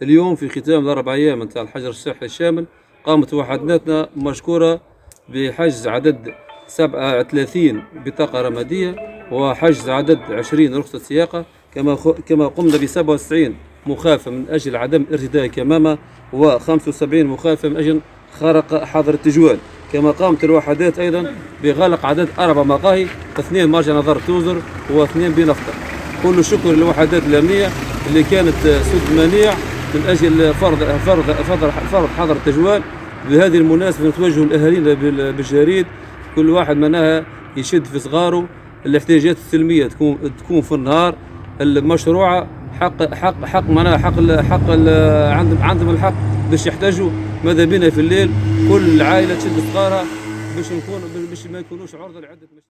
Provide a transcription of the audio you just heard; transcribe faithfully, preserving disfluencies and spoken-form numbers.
اليوم في ختام الأربع أيام نتاع الحجر الصحي الشامل قامت وحداتنا مشكورة بحجز عدد سبعة وثلاثين بطاقة رمادية وحجز عدد عشرين رخصة سياقة، كما كما قمنا ب سبعة وتسعين مخالفة من أجل عدم ارتداء كمامة و خمسة وسبعين مخالفة من أجل خرق حظر التجوال. كما قامت الوحدات أيضا بغلق عدد أربع مقاهي، اثنين مرجع نظر توزر واثنين بنفطة. كل الشكر للوحدات الأمنية اللي كانت سد منيع من أجل فرض فرض فرض, فرض حظر التجوال. بهذه المناسبة نتوجه لأهالينا بالجريد، كل واحد منها يشد في صغاره. الاحتياجات السلمية تكون تكون في النهار المشروعة، حق حق حق منها حق ال حق ال عندهم عندهم الحق باش يحتاجوا. ماذا بينا في الليل كل عائلة تشد صغارها باش نكون باش ما يكونوش عرضة لعدة